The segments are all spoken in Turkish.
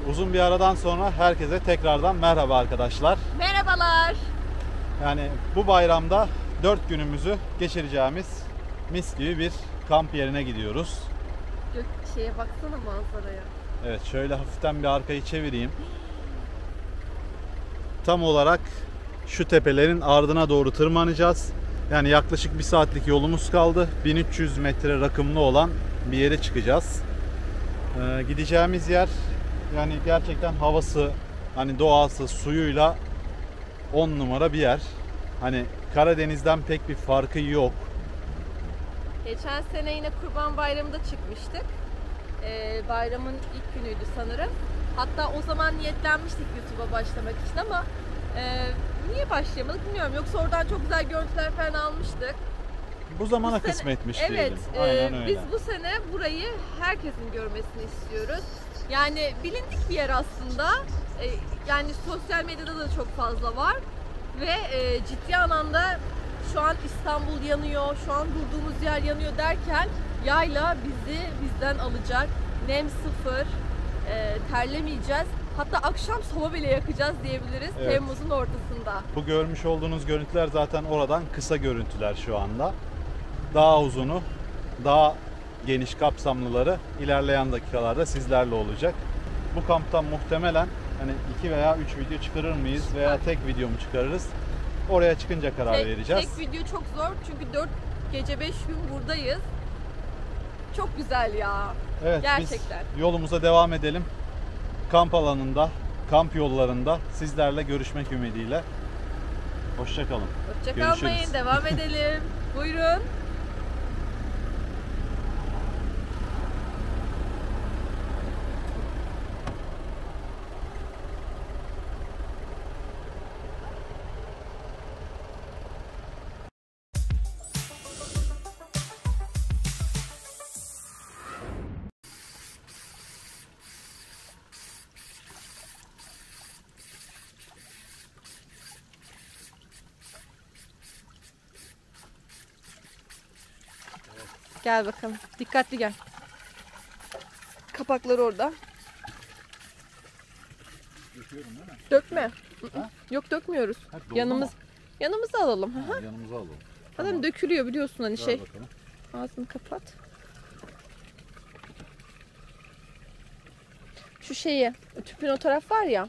Uzun bir aradan sonra herkese tekrardan merhaba arkadaşlar. Merhabalar. Yani bu bayramda 4 günümüzü geçireceğimiz mis gibi bir kamp yerine gidiyoruz. Şeye baksana manzaraya. Evet, şöyle hafiften bir arkayı çevireyim. Tam olarak şu tepelerin ardına doğru tırmanacağız. Yani yaklaşık 1 saatlik yolumuz kaldı. 1300 metre rakımlı olan bir yere çıkacağız. Gideceğimiz yer yani gerçekten havası, hani doğası, suyuyla 10 numara bir yer. Hani Karadeniz'den pek bir farkı yok. Geçen sene yine Kurban Bayramı'nda çıkmıştık. Bayramın ilk günüydü sanırım. Hatta o zaman niyetlenmiştik YouTube'a başlamak için ama niye başlayamadık bilmiyorum. Yoksa oradan çok güzel görüntüler falan almıştık. Bu zamana sene, kısmetmiş evet, diyelim. Aynen öyle. Biz bu sene burayı herkesin görmesini istiyoruz. Yani bilindik bir yer aslında. Yani sosyal medyada da çok fazla var. Ve ciddi anlamda şu an İstanbul yanıyor, şu an durduğumuz yer yanıyor derken yayla bizi bizden alacak. Nem sıfır, terlemeyeceğiz. Hatta akşam soba bile yakacağız diyebiliriz, Evet. Temmuz'un ortasında. Bu görmüş olduğunuz görüntüler zaten oradan kısa görüntüler şu anda. Daha uzunu, daha geniş kapsamlıları ilerleyen dakikalarda sizlerle olacak. Bu kamptan muhtemelen hani 2 veya 3 video çıkarır mıyız veya tek video mu çıkarırız? Oraya çıkınca karar vereceğiz. Tek video çok zor çünkü 4 gece 5 gün buradayız. Çok güzel ya. Evet, gerçekten. biz yolumuza devam edelim. Kamp alanında, kamp yollarında sizlerle görüşmek ümidiyle. Hoşça kalın. Hoşça Görüşürüz. kalmayın, devam edelim. Buyurun. Gel bakalım. Dikkatli gel. Kapaklar orada. Döküyorum değil mi? Dökme. Ha? Yok, dökmüyoruz. Hep dolu Yanımıza alalım. mu? Ha, yanımıza alalım. Zaten Tamam. dökülüyor biliyorsun hani Ver şey. bakalım. Ağzını kapat. Şu şeyi, tüpün o taraf var ya. Aha.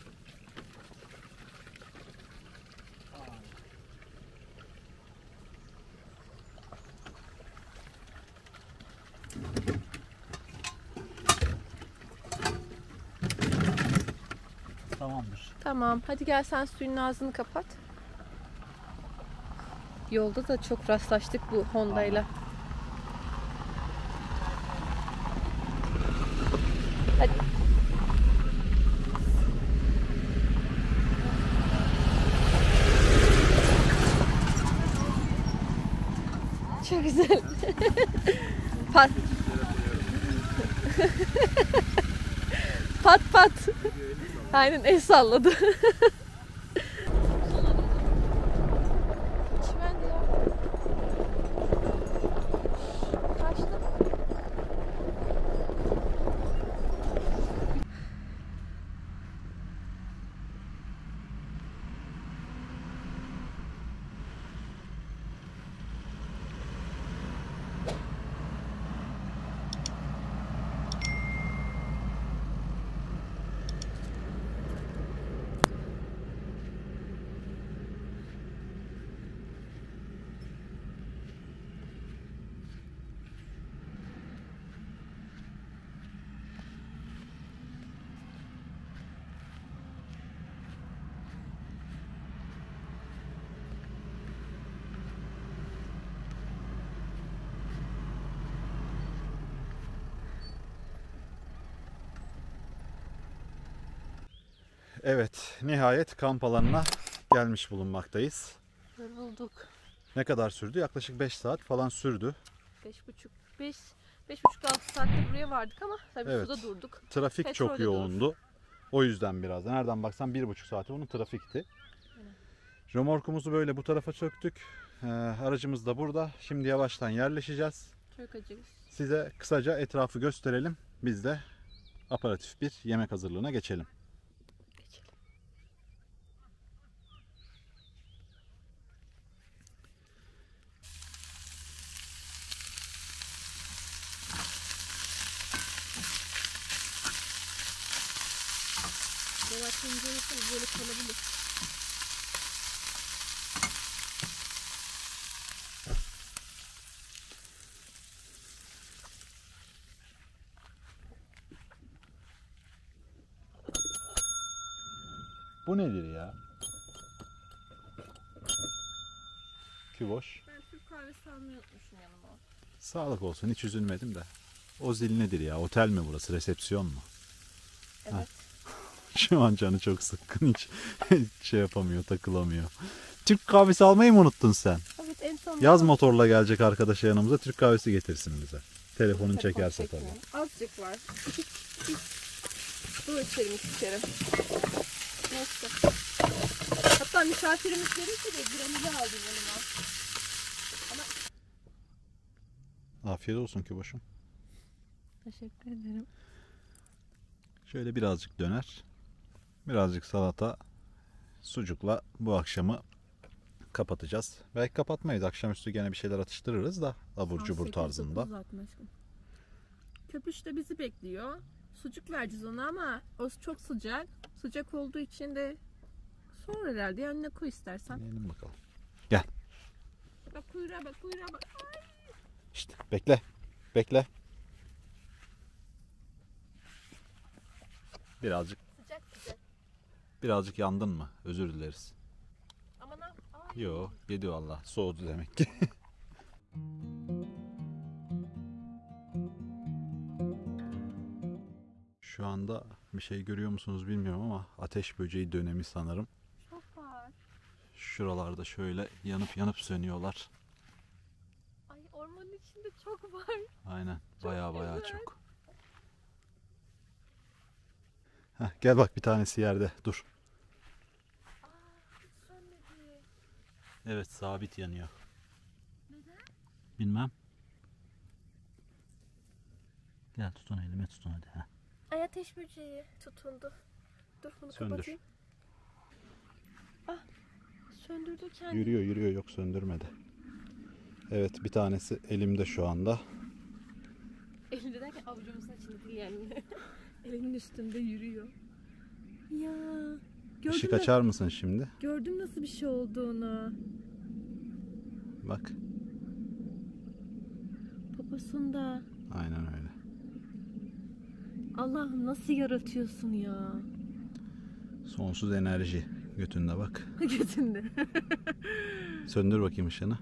Tamamdır. Tamam. Hadi gel sen suyun ağzını kapat. Yolda da çok rastlaştık bu Honda'yla. Hadi. Çok güzel. Pat. Pat pat. Aynen el salladı. Çimendi ya. Kaçtı. Evet, nihayet kamp alanına gelmiş bulunmaktayız. Yorulduk. Ne kadar sürdü? Yaklaşık 5 saat falan sürdü. 5,5-6 saatte buraya vardık ama tabii Evet. suda durduk. Trafik çok Petrolde yoğundu. O yüzden biraz. Nereden baksan 1,5 saati onun trafikti. Römorkumuzu böyle bu tarafa çöktük. Aracımız da burada. Şimdi yavaştan yerleşeceğiz. Çok acıyız. Size kısaca etrafı gösterelim. Biz de aperatif bir yemek hazırlığına geçelim. Dolap tenceresi böyle kalabilir. Bu nedir ya? Küboş. Ben Türk kahvesi almayı unutmuşum yanıma. Sağlık olsun, hiç üzülmedim de. O zil nedir ya? Otel mi burası? Resepsiyon mu? Evet. Şu an canı çok sıkkın, hiç şey yapamıyor, takılamıyor. Türk kahvesi almayı mı unuttun sen? Evet, en son Yaz motorla gelecek arkadaşa yanımıza, Türk kahvesi getirsin bize. Telefonun Telefon çekerse çekmiyor. tabii. Azıcık var. Dur içerim içerim. Neyse. Hatta misafirimiz gelirse de granülü aldım yanıma. Afiyet olsun Küboş'um. Teşekkür ederim. Şöyle birazcık döner, birazcık salata, sucukla bu akşamı kapatacağız. Belki kapatmayız. Akşamüstü gene bir şeyler atıştırırız da abur cubur tarzında. Köpüş de bizi bekliyor. Sucuk vereceğiz ona ama o çok sıcak. Sıcak olduğu için de sonra herhalde yanına koy istersen. Yiyelim bakalım. Gel. Bak kuyruğa bak kuyruğa bak. Ay. İşte bekle. Bekle. Birazcık Sıcak sıcak. birazcık yandın mı? Özür dileriz. Ama ne? Ay. Yo, yedi valla. Soğudu demek ki. Şu anda bir şey görüyor musunuz bilmiyorum ama ateş böceği dönemi sanırım. Çok var. Şuralarda şöyle yanıp yanıp sönüyorlar. Ay ormanın içinde çok var. Aynen. Çok Baya güzel. çok. Heh, gel bak, bir tanesi yerde. Dur. Aa hiç sönmedi. Evet, sabit yanıyor. Neden? Bilmem. Gel tutun, elime tutun hadi. Heh. Ay ateş böceği tutundu. Dur bunu Söndür. kapatayım. Ah söndürdü kendini. Yürüyor, yok söndürmedi. Evet, bir tanesi elimde şu anda. Elinde derken avucumuzun içinde değil yani. Elinin üstünde yürüyor. Ya gördün Işık mü? açar mısın şimdi? Gördüm nasıl bir şey olduğunu. Bak. Poposunda. Aynen öyle. Allah'ım nasıl yaratıyorsun ya. Sonsuz enerji götünde bak. Götünde. Söndür bakayım ışığını.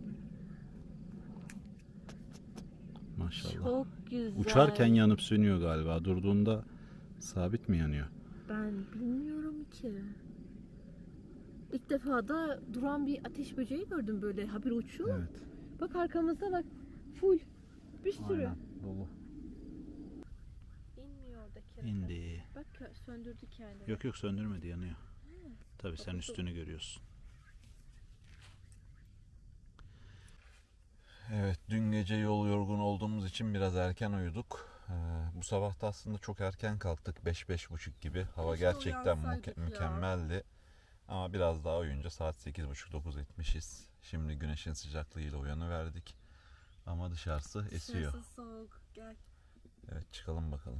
Maşallah. Çok güzel. Uçarken yanıp sönüyor galiba. Durduğunda sabit mi yanıyor? Ben bilmiyorum ki. İlk defa da duran bir ateş böceği gördüm böyle. Habire uçuyor. Evet. Bak arkamızda bak. Full. Bir sürü. Aynen. Dolu. İnmiyor oradaki. İndi. Bak söndürdü kendini. Yok söndürmedi, yanıyor. Tabii sen üstünü görüyorsun. Evet, dün gece yol yorgun olduğumuz için biraz erken uyuduk. Bu sabah da aslında çok erken kalktık, 5-5.30 gibi. Hava Keşke gerçekten uyansaydık ya. mükemmeldi. Ama biraz daha uyuyunca saat 8.30-9 etmişiz. Şimdi güneşin sıcaklığıyla uyanıverdik. Ama dışarısı esiyor. Dışarısı soğuk. Gel. Evet, çıkalım bakalım.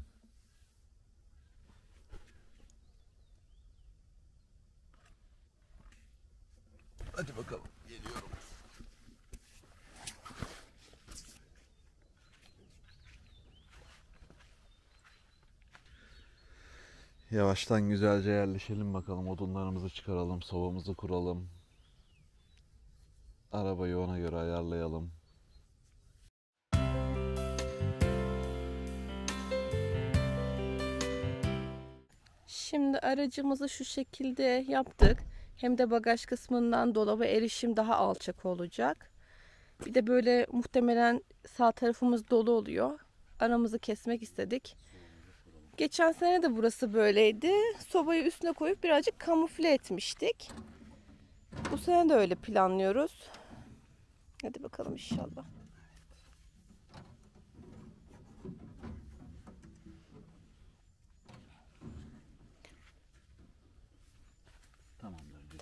Hadi bakalım, geliyorum. Yavaştan güzelce yerleşelim bakalım. Odunlarımızı çıkaralım, sobamızı kuralım. Arabayı ona göre ayarlayalım. Şimdi aracımızı şu şekilde yaptık. Hem de bagaj kısmından dolaba erişim daha alçak olacak. Bir de böyle muhtemelen sağ tarafımız dolu oluyor. Aramızı kesmek istedik. Geçen sene de burası böyleydi. Sobayı üstüne koyup birazcık kamufle etmiştik. Bu sene de öyle planlıyoruz. Hadi bakalım inşallah.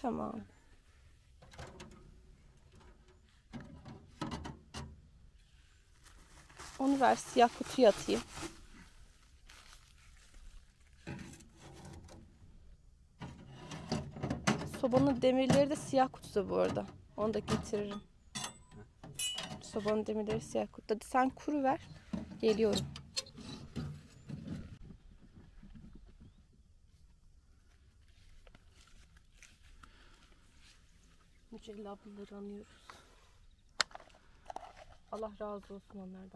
Tamam. Onu ver, siyah kutuya atayım. Sobanın demirleri de siyah kutuda bu arada. Onu da getiririm. Sobanın demirleri siyah kutuda. Hadi sen kuru ver. Geliyorum. Mücella ablaları anıyoruz. Allah razı olsun onlardan.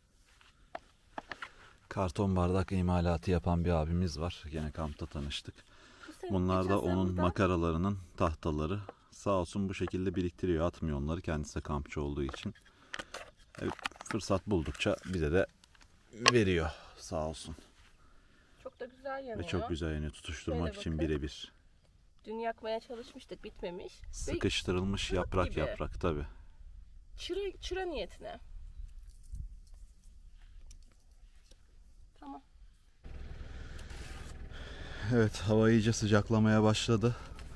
Karton bardak imalatı yapan bir abimiz var. Yine kampta tanıştık. Bunlar da onun makaralarının tahtaları. Sağ olsun bu şekilde biriktiriyor. Atmıyor onları. Kendisi de kampçı olduğu için. Fırsat buldukça bize de veriyor. Sağ olsun. Çok da güzel yanıyor. Ve çok güzel yanıyor. Tutuşturmak için birebir. Dün yakmaya çalışmıştık, bitmemiş. Sıkıştırılmış yaprak yaprak tabi. Çıra niyetine. Tamam. Evet, hava iyice sıcaklamaya başladı.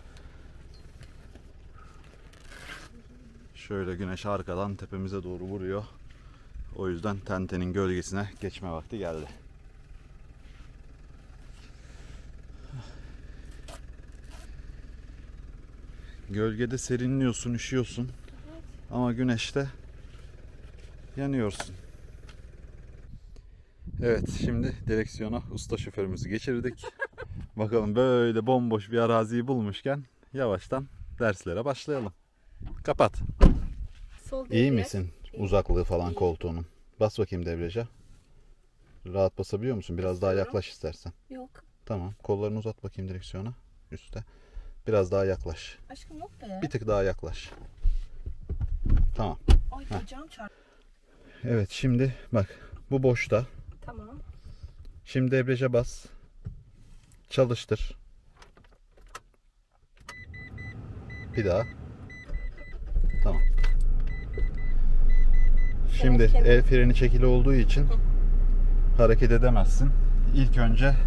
Şöyle güneş arkadan tepemize doğru vuruyor. O yüzden tentenin gölgesine geçme vakti geldi. Gölgede serinliyorsun, üşüyorsun. Ama güneşte yanıyorsun. Evet, şimdi direksiyona usta şoförümüzü geçirdik. Bakalım böyle bomboş bir araziyi bulmuşken yavaştan derslere başlayalım. Kapat. İyi misin? Uzaklığı falan koltuğunun. Bas bakayım debriyaja. Rahat basabiliyor musun? Biraz daha yaklaş istersen. Yok. Tamam. Kollarını uzat bakayım direksiyona. Üste. Biraz daha yaklaş. Aşkım yok be. Bir tık daha yaklaş. Tamam. Ay bacağım çarptı. Evet, şimdi bak. Bu boşta. Tamam. Şimdi debriyaja bas. Çalıştır. Bir daha. Tamam. Şimdi el freni çekili olduğu için hareket edemezsin. İlk önce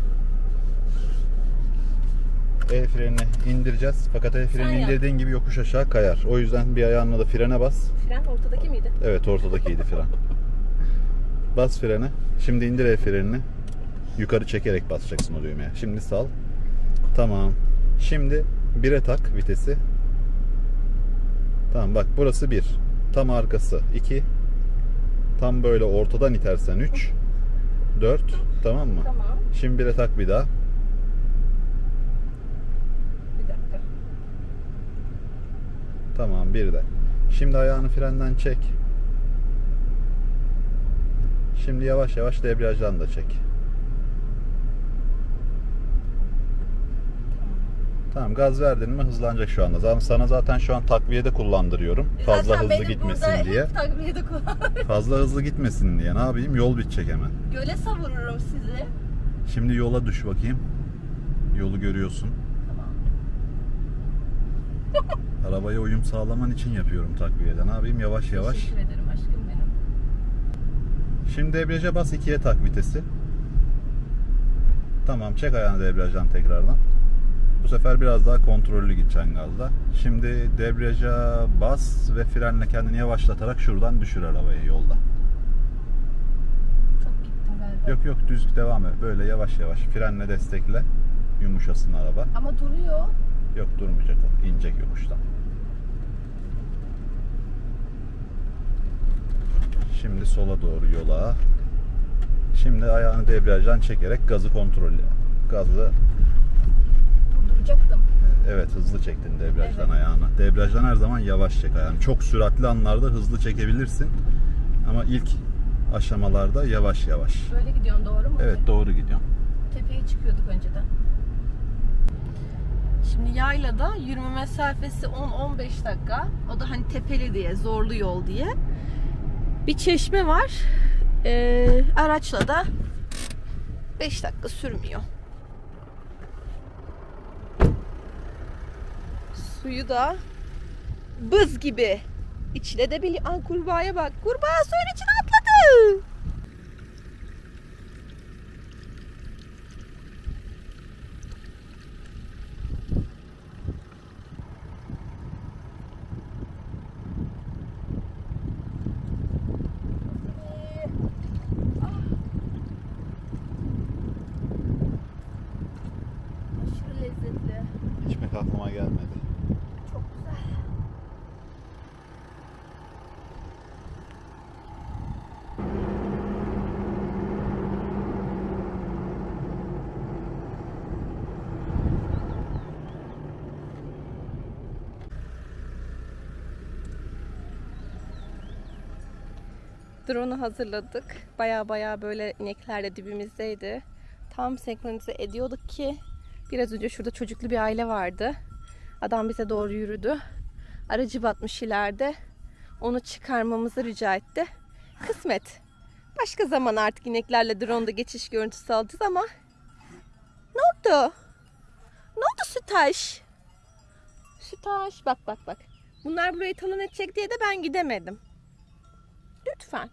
el frenini indireceğiz. Fakat el frenini indirdiğin gibi yokuş aşağı kayar. O yüzden bir ayağınla da frene bas. Fren ortadaki miydi? Evet, ortadakiydi fren. Bas frene. Şimdi indir el frenini. Yukarı çekerek basacaksın o düğmeye. Şimdi sal. Tamam. Şimdi 1'e tak vitesi. Tamam, bak burası 1. Tam arkası 2. Tam böyle ortadan itersen 3. 4. Tamam mı? Tamam. Şimdi 1'e tak bir daha. Bir dakika. Tamam, bir de. Şimdi ayağını frenden çek. Şimdi yavaş yavaş debriyajdan da çek. Tamam, gaz verdin mi hızlanacak şu anda. Sana zaten şu an takviyede kullandırıyorum. Fazla hızlı gitmesin diye. Takviyede kullanıyorum. Fazla hızlı gitmesin diye. Ne yapayım? Yol bitecek hemen. Göle savururum sizi. Şimdi yola düş bakayım. Yolu görüyorsun. Tamam. Arabaya uyum sağlaman için yapıyorum takviyede. Ne yapayım? Yavaş yavaş. Teşekkür ederim aşkım benim. Şimdi debriyaja bas, 2'ye tak vitesi. Tamam, çek ayağını debriyajdan tekrardan. Bu sefer biraz daha kontrollü gideceksin gazda. Şimdi debriyaja bas ve frenle kendini yavaşlatarak şuradan düşür arabayı yolda. Çok gittim galiba. Yok yok, düz devam et. Böyle yavaş yavaş frenle destekle. Yumuşasın araba. Ama duruyor. Yok, durmayacak o. İnecek yokuştan. Şimdi sola doğru yola. Şimdi ayağını debriyajdan çekerek gazı kontrollü. Gazı Durduracaktım. evet, hızlı çektin debriyajdan ayağını. Debriyajdan her zaman yavaş çek ayağını. Çok süratli anlarda hızlı çekebilirsin. Ama ilk aşamalarda yavaş yavaş. Böyle gidiyorsun, doğru mu? Evet, doğru gidiyorsun. Tepeye çıkıyorduk önceden. Şimdi yaylada yürüme mesafesi 10-15 dakika. O da hani tepeli diye, zorlu yol diye. Bir çeşme var. Araçla da 5 dakika sürmüyor. Suyu da buz gibi içilebiliyor. Aa, kurbağaya bak. Kurbağa suyun içine atladı. aklıma gelmedi. Çok güzel. Drone'u hazırladık. Baya böyle inekler de dibimizdeydi. Tam senkronize ediyorduk ki biraz önce şurada çocuklu bir aile vardı. Adam bize doğru yürüdü. Aracı batmış ileride. Onu çıkarmamızı rica etti. Kısmet. Başka zaman artık ineklerle drone'da geçiş görüntüsü alacağız ama ne oldu? Ne oldu Sütaş? Sütaş bak. Bunlar burayı talan edecek diye de ben gidemedim. Lütfen.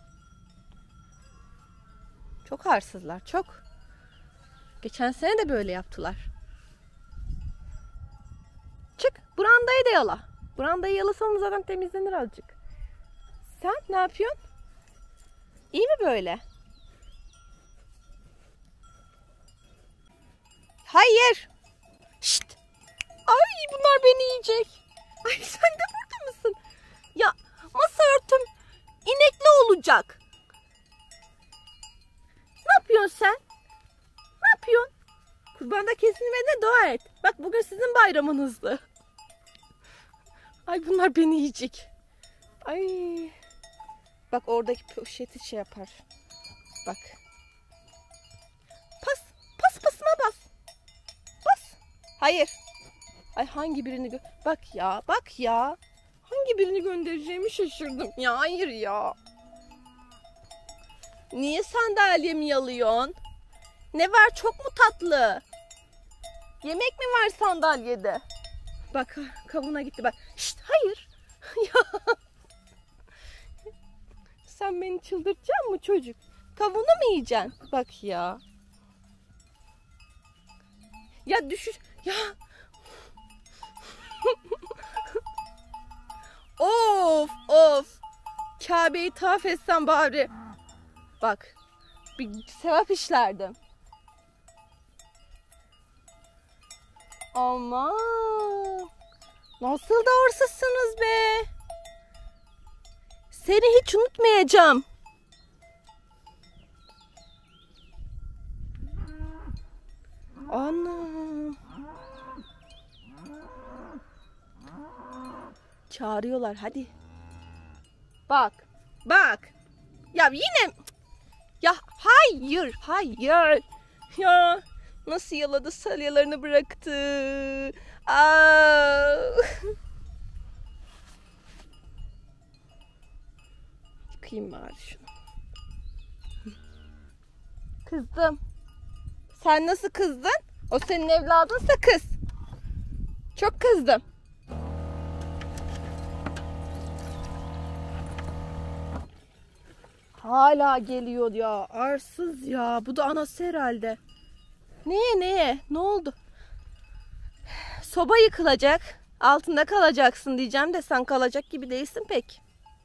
Çok arsızlar, çok. Geçen sene de böyle yaptılar. Çık, brandayı da yala. Brandayı yalasam zaten temizlenir azıcık. Sen ne yapıyorsun? İyi mi böyle? Hayır. Şşt. Ay bunlar beni yiyecek. Ay sen de burada mısın? Ya masa örtüm inekli olacak. Ne yapıyorsun sen? Ne yapıyorsun? Kurbanda kesilmediğine dua et. Bak bugün sizin bayramınızdı. Ay bunlar beni yiyecek. Ay. Bak oradaki poşeti şey yapar. Bak. Pasıma bas. Bas. Hayır. Ay hangi birini bak ya. Hangi birini göndereceğimi şaşırdım. Ya hayır ya. Niye sandalyemi yalıyorsun? Ne var çok mu tatlı? Yemek mi var sandalyede? Bak kavuna gitti bak. Şşt hayır. Ya. Sen beni çıldırtacaksın mı çocuk? Kavunu mu yiyeceksin? Bak ya. Ya düşüş. Ya. Of. Kabe'yi tavaf etsem bari. Bak. Bir sevap işlerdim. Aman. Nasıl da hırsızsınız be. Seni hiç unutmayacağım. Anam. Çağırıyorlar hadi. Bak. Ya yine. Ya hayır. Ya nasıl yaladı salyalarını bıraktı. Aa. Yıkayayım bari şunu. Kızdım. Sen nasıl kızdın? O senin evladınsa kız. Çok kızdım. Hala geliyor ya. Arsız ya. Bu da anası herhalde. Neye? Ne oldu? Soba yıkılacak. Altında kalacaksın diyeceğim de sen kalacak gibi değilsin pek.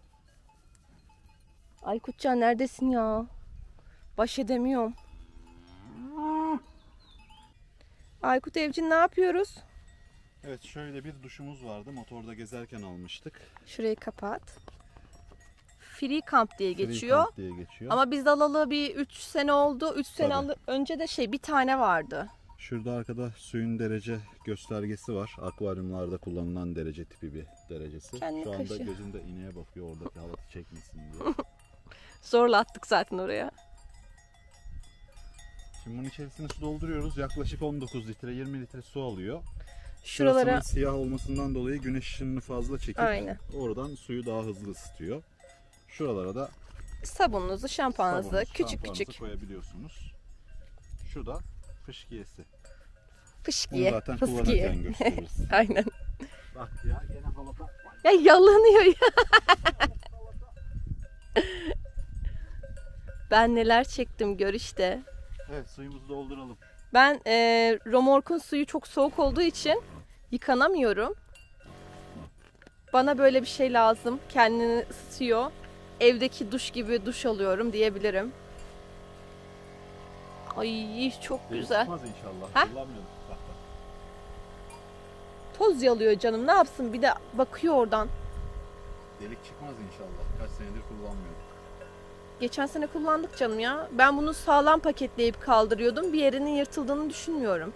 Aykutcan neredesin ya? Baş edemiyorum. Aykut Evcin ne yapıyoruz? Evet şöyle bir duşumuz vardı. Motorda gezerken almıştık. Şurayı kapat. Free Camp diye geçiyor. Free Camp diye geçiyor. Ama biz alalı bir 3 sene oldu. 3 sene önce de bir tane vardı. Şurada arkada suyun derece göstergesi var. Akvaryumlarda kullanılan derece tipi bir derecesi. Kendi Şu anda kaşı. gözümde ineğe bakıyor oradaki halatı çekmesin diye. Zorla attık zaten oraya. Şimdi bunun içerisine su dolduruyoruz. Yaklaşık 19 litre 20 litre su alıyor. Şuralara Şurasının siyah olmasından dolayı güneş ışınını fazla çekip Aynen. oradan suyu daha hızlı ısıtıyor. Şuralara da sabununuzu, şampuanınızı küçük koyabiliyorsunuz. Şu da fışkiyesi. Bunu fışkiye. zaten kullanırken gösteririz. Aynen. Bak ya gene halata. Ya yalanıyor ya. Ben neler çektim gör işte. Evet suyumuzu dolduralım. Ben romorkun suyu çok soğuk olduğu için yıkanamıyorum. Bana böyle bir şey lazım. Kendini ısıtıyor. Evdeki duş gibi duş alıyorum diyebilirim. Ay çok güzel. Çıkmaz inşallah. Ha? Kullanmıyorduk. Bak. Poz yalıyor canım. Ne yapsın? Bir de bakıyor oradan. Delik çıkmaz inşallah. Kaç senedir kullanmıyorum. Geçen sene kullandık canım ya. Ben bunu sağlam paketleyip kaldırıyordum. Bir yerinin yırtıldığını düşünmüyorum.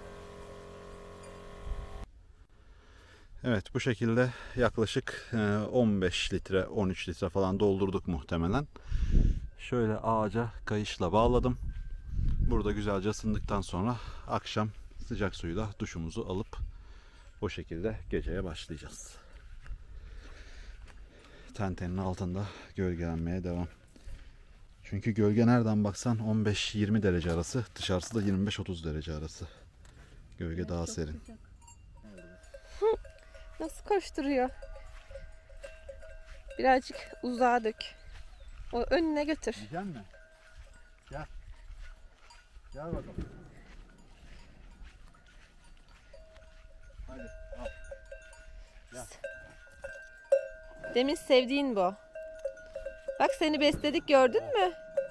Evet, bu şekilde yaklaşık 15 litre 13 litre falan doldurduk muhtemelen. Şöyle ağaca kayışla bağladım. Burada güzelce ısındıktan sonra akşam sıcak suyla duşumuzu alıp o şekilde geceye başlayacağız. Tentenin altında gölgelenmeye devam. Çünkü gölge nereden baksan 15-20 derece arası, dışarısı da 25-30 derece arası. Gölge daha serin. Nasıl koşturuyor? Birazcık uzağa dök. O önüne götür. Yiyecek mi? Gel. Gel bakalım. Hadi al. Gel. Demin sevdiğin bu. Bak seni besledik, gördün mü?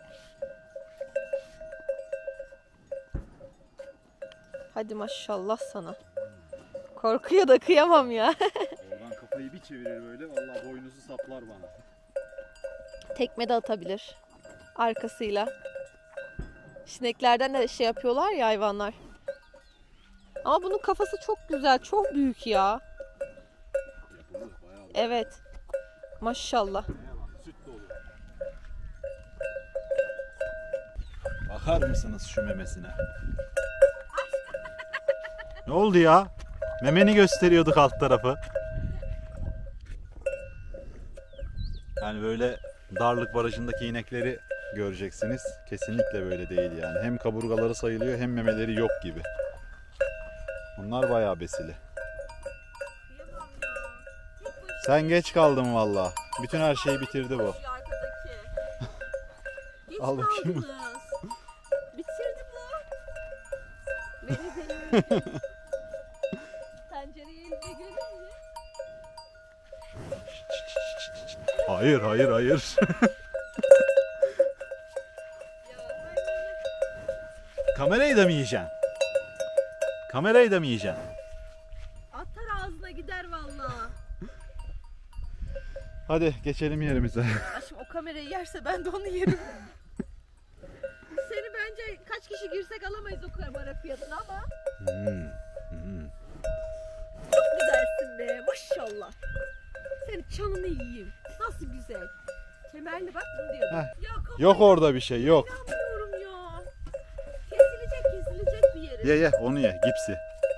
Hadi maşallah sana. Korkuyor da kıyamam ya. Oradan kafayı bir çevirir böyle. Vallahi boynuzu saplar bana. Tekme de atabilir. Arkasıyla. Sineklerden de şey yapıyorlar ya hayvanlar. Ama bunun kafası çok güzel. Çok büyük ya. Yapılır bayağı. Evet. Maşallah. Süt dolu. Bakar mısınız şu memesine? Ne oldu ya? Memeni gösteriyorduk alt tarafı. Yani böyle Darlık Barajı'ndaki inekleri göreceksiniz. Kesinlikle böyle değil yani. Hem kaburgaları sayılıyor hem memeleri yok gibi. Bunlar bayağı besili. Sen geç kaldın valla. Bütün her şeyi bitirdi bu. Al bakayım. Bitirdi bu. Beni tencereyi elimde görünce. Hayır, hayır, hayır. Kamerayı da mı yiyeceksin? Kamerayı da mı yiyeceksin? Atar ağzına gider vallahi. Hadi geçelim yerimize. Aşkım o kamerayı yerse ben de onu yerim. Seni bence kaç kişi girsek alamayız o kamera fiyatına ama. Çok güzelsin be maşallah. Senin canını yiyeyim. Nasıl güzel. Kemerli bak bunu diyordum. Ya, Yok orada bir şey yok. inanmıyorum ya. Kesilecek bir yeri. Ye onu ye, gipsi.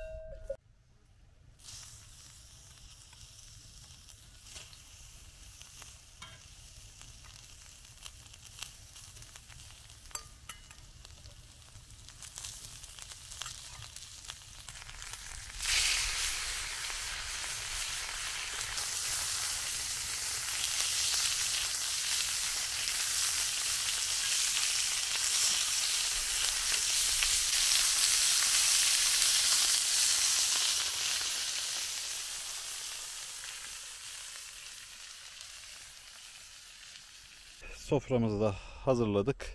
Soframızı da hazırladık.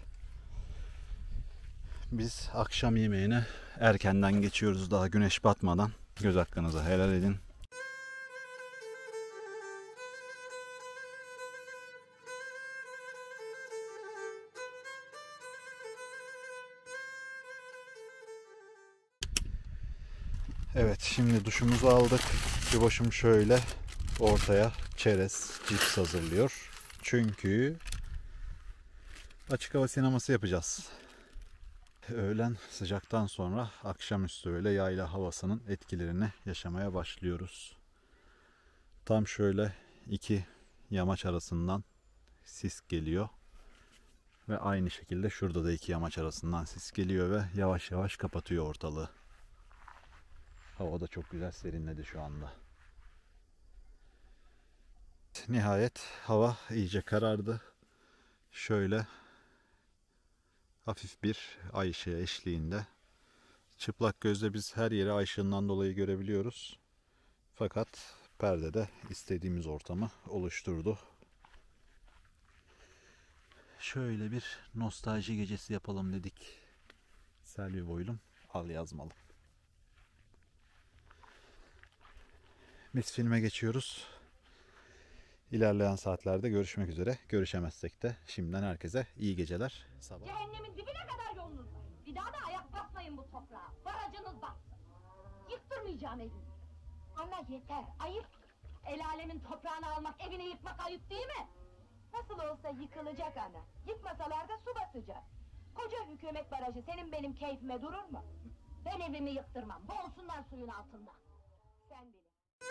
Biz akşam yemeğine erkenden geçiyoruz, daha güneş batmadan. Göz hakkınızı helal edin. Evet, şimdi duşumuzu aldık. Bir başım şöyle ortaya çerez, cips hazırlıyor. Çünkü açık hava sineması yapacağız. Öğlen sıcaktan sonra akşamüstü öyle yayla havasının etkilerini yaşamaya başlıyoruz. Tam şöyle iki yamaç arasından sis geliyor. Ve aynı şekilde şurada da iki yamaç arasından sis geliyor ve yavaş yavaş kapatıyor ortalığı. Hava da çok güzel serinledi şu anda. Nihayet hava iyice karardı. Şöyle hafif bir ay ışığı eşliğinde. Çıplak gözle biz her yeri ay ışığından dolayı görebiliyoruz. Fakat perdede istediğimiz ortamı oluşturdu. Şöyle bir nostalji gecesi yapalım dedik. Selvi boylum, al yazmalım. Biz filme geçiyoruz. İlerleyen saatlerde görüşmek üzere. Görüşemezsek de şimdiden herkese iyi geceler. Sabah. Cehennemin dibine kadar yolunuz var. Bir daha da ayak basmayın bu toprağa. Barajınız batsın. Yıktırmayacağım evini. Ama yeter, ayıp. El alemin toprağını almak, evini yıkmak ayıp değil mi? Nasıl olsa yıkılacak ana. Yıkmasalar da su basacak. Koca hükümet barajı senin benim keyfime durur mu? Ben evimi yıktırmam. Boğulsunlar suyun altında. Sen bilin.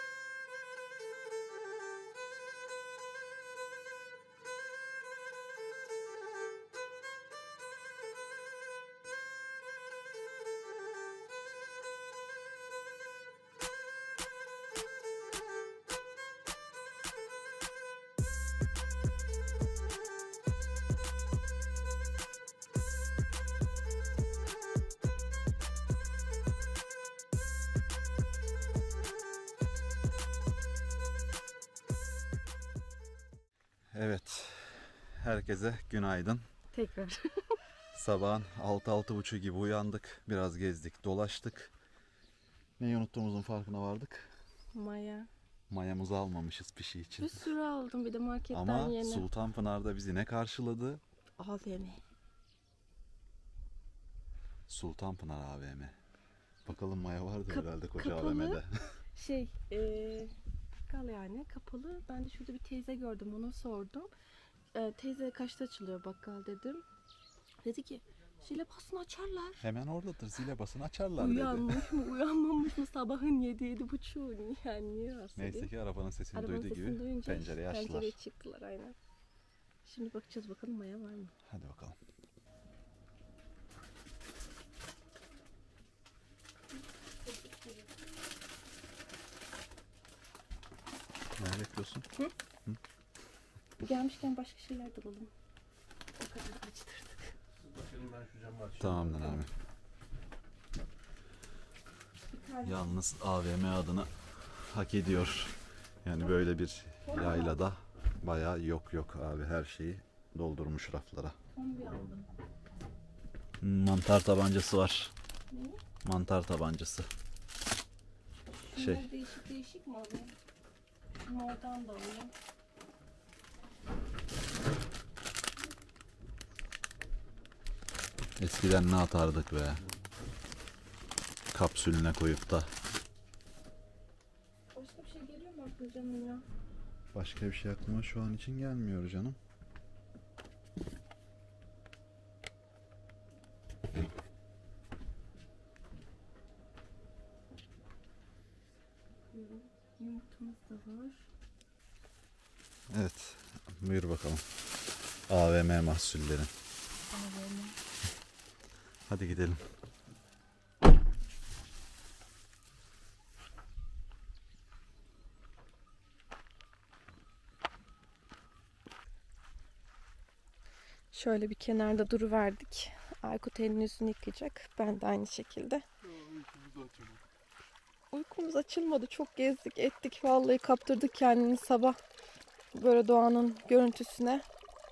Evet. Herkese günaydın. Tekrar. Sabahın 6-6.30 gibi uyandık. Biraz gezdik, dolaştık. Neyi unuttuğumuzun farkına vardık. Maya. Mayamızı almamışız pişi için. Bir sürü aldım bir de marketten Ama yeni. Sultanpınar'da bizi ne karşıladı? AVM. Sultanpınar AVM. Bakalım maya vardı herhalde koca kapalı. AVM'de. Bakkal yani kapalı. Ben de şurada bir teyze gördüm, ona sordum. Teyze kaçta açılıyor bakkal dedim. Dedi ki zile basın açarlar. Hemen oradadır, zile basın açarlar dedi. Uyanmış mı uyanmamış mı sabahın 7-7.30 yani niye rahatsız Neyse edeyim? ki arabanın sesini Arabanın duyduğu sesini gibi duyunca pencereye açtılar. pencereye çıktılar aynen. Şimdi bakacağız bakalım maya var mı? Hadi bakalım. Ne bekliyorsun? Gelmişken başka şeyler de alalım. O kadar açtırdık. Tamamdır abi. Yalnız AVM adına hak ediyor. Yani böyle bir yaylada bayağı yok abi, her şeyi doldurmuş raflara. Kombi aldım. Mantar tabancası var. Ne? Mantar tabancası. Bunlar değişik mi alayım? Şunu oradan da alayım. Eskiden ne atardık be. Kapsülüne koyup da. Başka bir şey geliyor mu aklına canım ya? Başka bir şey aklıma şu an için gelmiyor canım. Yumurtamız da var. Evet. Buyur bakalım. AVM mahsulleri. AVM. Hadi gidelim. Şöyle bir kenarda duruverdik. Aykut elini yüzünü yıkayacak. Ben de aynı şekilde. Uykumuz açılmadı. Çok gezdik ettik. Vallahi kaptırdık kendini sabah. Böyle doğanın görüntüsüne.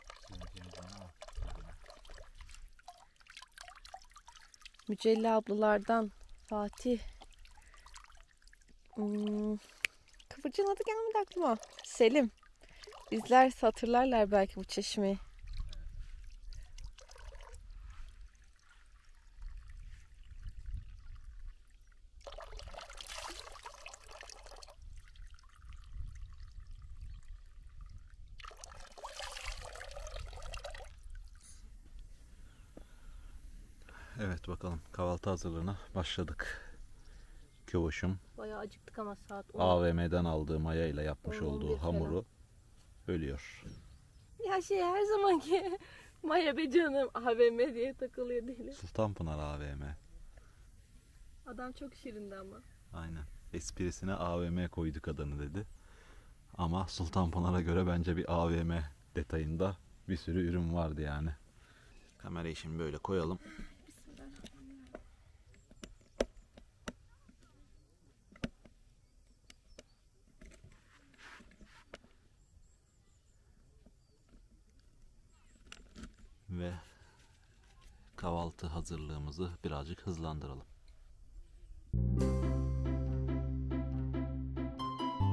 Mücella ablalardan Fatih. Kıvırcığın adı gelmedi aklıma. Selim. Bizler hatırlarlar belki bu çeşmeyi. Evet bakalım, kahvaltı hazırlığına başladık. Kövoşum Bayağı acıktık ama saat 10. AVM'den aldığı maya ile yapmış 10-11 olduğu falan. hamuru ölüyor. Ya her zamanki Maya be canım AVM diye takılıyor değil. Sultanpınar AVM. Adam çok şirindi ama. Aynen. Esprisine AVM koyduk adını dedi. Ama Sultanpınar'a göre bence bir AVM detayında bir sürü ürün vardı yani. Kamerayı şimdi böyle koyalım. Ve kahvaltı hazırlığımızı birazcık hızlandıralım.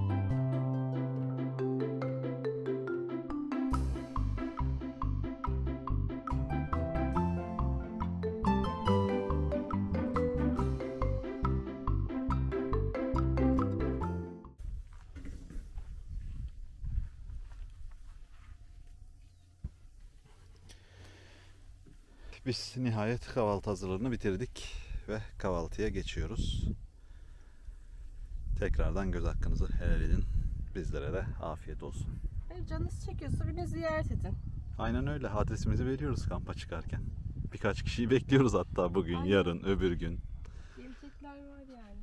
Biz nihayet kahvaltı hazırlığını bitirdik ve kahvaltıya geçiyoruz. Tekrardan göz hakkınızı helal edin. Bizlere de afiyet olsun. Hayır, canınız çekiyorsa beni ziyaret edin. Aynen öyle. Adresimizi veriyoruz kampa çıkarken. Birkaç kişiyi bekliyoruz hatta bugün, Aynen. yarın, öbür gün. Gelecekler var yani.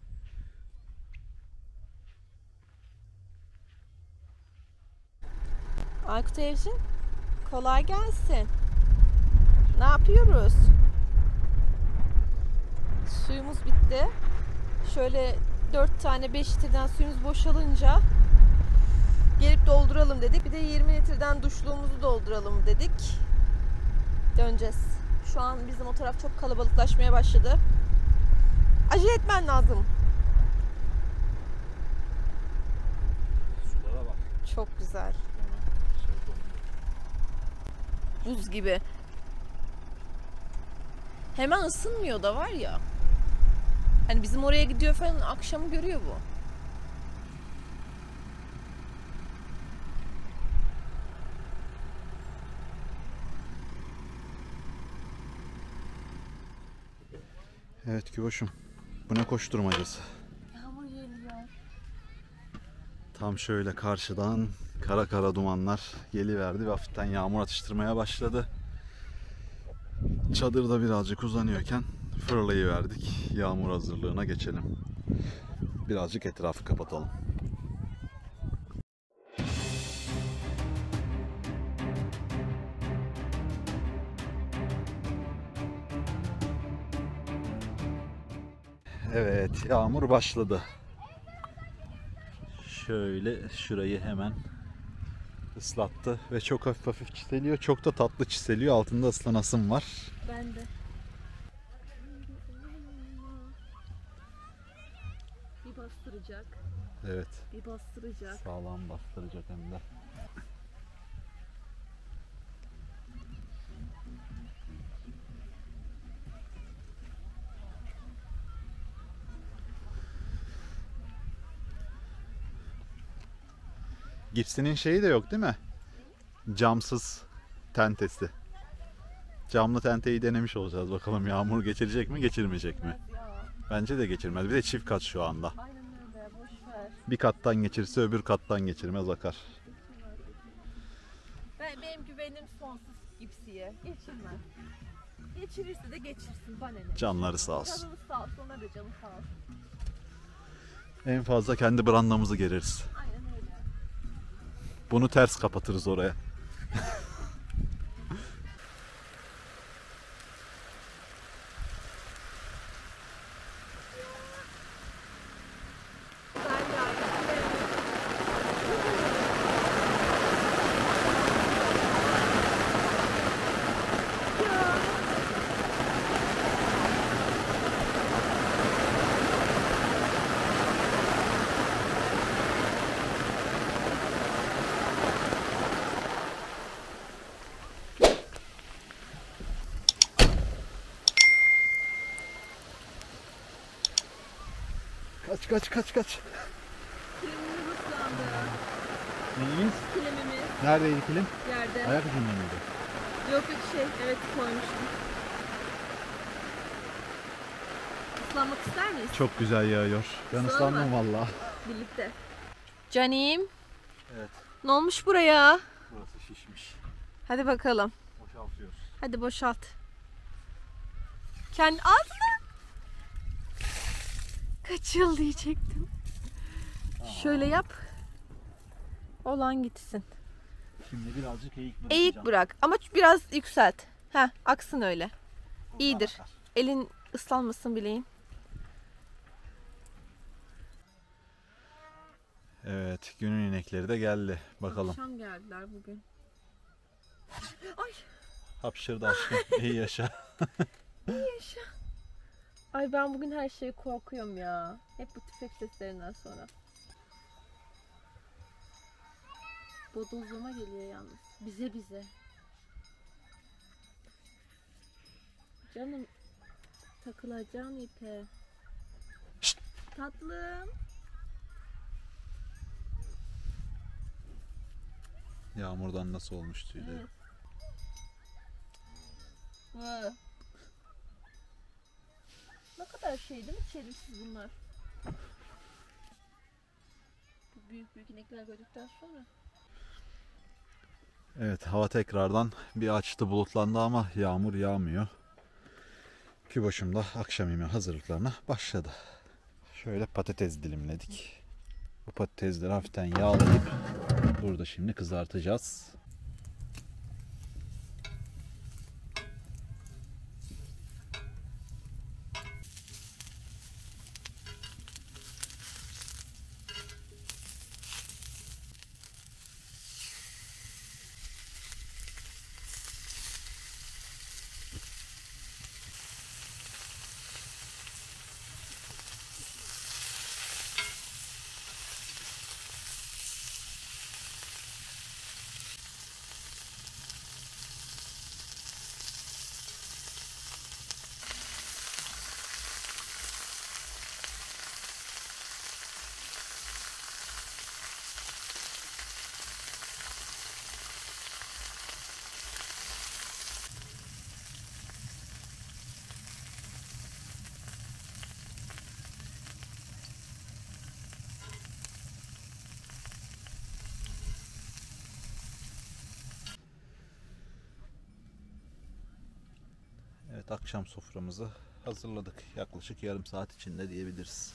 Aykut Evcin, kolay gelsin. Ne yapıyoruz? Suyumuz bitti. Şöyle 4 tane 5 litreden suyumuz boşalınca gelip dolduralım dedik. Bir de 20 litreden duşluğumuzu dolduralım dedik. Döneceğiz. Şu an bizim o taraf çok kalabalıklaşmaya başladı. Acele etmen lazım. Sulara bak. Çok güzel. Buz gibi. Hemen ısınmıyor da var ya. Hani bizim oraya gidiyor falan, akşamı görüyor bu. Evet Küboş'um. Bu ne koşturmacası? Yağmur geliyor. Tam şöyle karşıdan kara kara dumanlar geliverdi ve hafiften yağmur atıştırmaya başladı. Çadırda birazcık uzanıyorken fırlayıverdik. Yağmur hazırlığına geçelim. Birazcık etrafı kapatalım. Evet, yağmur başladı. Şöyle şurayı hemen ıslattı ve çok hafif hafif çiseliyor. Çok da tatlı çiseliyor. Altında ıslanasım var. Ben de. Bir bastıracak. Evet, Bir bastıracak. sağlam bastıracak hem de. Gipsinin şeyi de yok değil mi? Camsız tentesi. Camlı tenteyi denemiş olacağız. Bakalım yağmur geçirecek mi, geçirmeyecek mi? Ya, Bence de geçirmez. Bir de çift kat şu anda. aynen öyle. Boş ver. Bir kattan geçirse öbür kattan geçirmez, akar. Benim güvenim sonsuz Gipsi'ye. Geçirmez. Geçirirse de geçirsin. Bana ne? Canları sağ olsun. Canımız sağ olsun. Onlar da canı sağ olsun. En fazla kendi brandamızı gereriz. Aynen öyle. Bunu ters kapatırız oraya. Kaç. Kilimimiz ıslandı. Neyiniz? Kilimimiz Neredeydi kilim? yerde. Ayak ucunda mıydı? Yok evet koymuştum. Islanmak ister miyiz? Çok güzel yağıyor. Ben Islanma. ıslandım valla. Birlikte. Canim, Evet. ne olmuş buraya? Burası şişmiş. Hadi bakalım. Boşaltıyoruz. Hadi boşalt. Kendi ağzına. Kaç yıl diyecektim. Şöyle yap. Olan gitsin. Şimdi birazcık eğik bırakacağım. Eğik bırak ama biraz yükselt. Heh, aksın öyle. Buradan İyidir. akar. Elin ıslanmasın bileğin. Evet, günün inekleri de geldi. Bakalım. Akşam geldiler bugün. Ay Hapşırdı aşkım. İyi yaşa. yaşa. Ay ben bugün her şeye korkuyorum ya. Hep bu tüfek seslerinden sonra. Bodozlama geliyor yalnız. Bize. Canım takılacağım ipe. Şşt. Tatlım. Yağmurdan nasıl olmuş tüyleri. Evet. Vay. Ne kadar şey değil mi? Çelimsiz bunlar. Bu büyük büyük inekler gördükten sonra. Evet, hava tekrardan bir açtı, bulutlandı ama yağmur yağmıyor. Küboş'um da akşam yemeği hazırlıklarına başladı. Şöyle patates dilimledik. Bu patatesleri hafiften yağlayıp burada şimdi kızartacağız. Evet, akşam soframızı hazırladık. Yaklaşık yarım saat içinde diyebiliriz.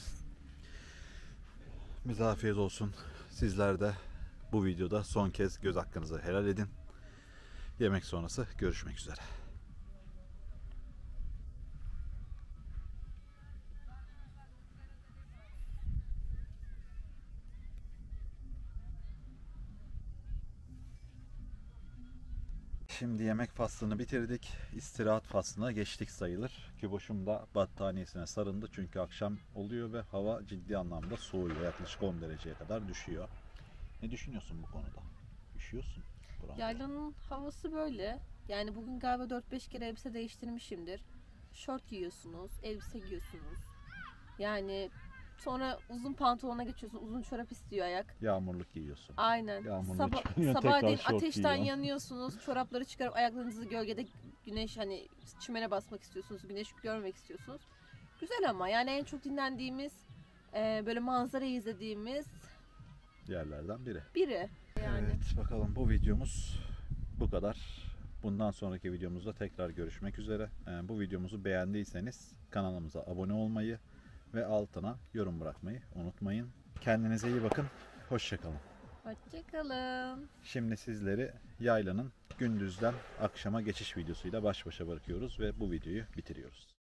Bize afiyet olsun. Sizler de bu videoda son kez göz hakkınızı helal edin. Yemek sonrası görüşmek üzere. Şimdi yemek faslını bitirdik. İstirahat faslına geçtik sayılır. Küboş'um da battaniyesine sarındı. Çünkü akşam oluyor ve hava ciddi anlamda soğuyor. Yaklaşık 10 dereceye kadar düşüyor. Ne düşünüyorsun bu konuda? Üşüyorsun. Buram. Yaylanın havası böyle. Yani bugün galiba 4-5 kere elbise değiştirmişimdir. Şort giyiyorsunuz, elbise giyiyorsunuz. Yani sonra uzun pantolona geçiyorsun, uzun çorap istiyor ayak. Yağmurluk giyiyorsun. Aynen. Yağmurluğu çıkarıyor, Sabahleyin tekrar şort ateşten giyiyor. yanıyorsunuz. Çorapları çıkarıp ayaklarınızı gölgede güneş hani çimene basmak istiyorsunuz. Güneş görmek istiyorsunuz. Güzel ama yani en çok dinlendiğimiz böyle manzarayı izlediğimiz Yerlerden biri. biri. Yani. Evet, bakalım bu videomuz bu kadar. Bundan sonraki videomuzda tekrar görüşmek üzere. Bu videomuzu beğendiyseniz kanalımıza abone olmayı ve altına yorum bırakmayı unutmayın. Kendinize iyi bakın. Hoşçakalın. Hoşçakalın. Şimdi sizleri yaylanın gündüzden akşama geçiş videosuyla baş başa bırakıyoruz ve bu videoyu bitiriyoruz.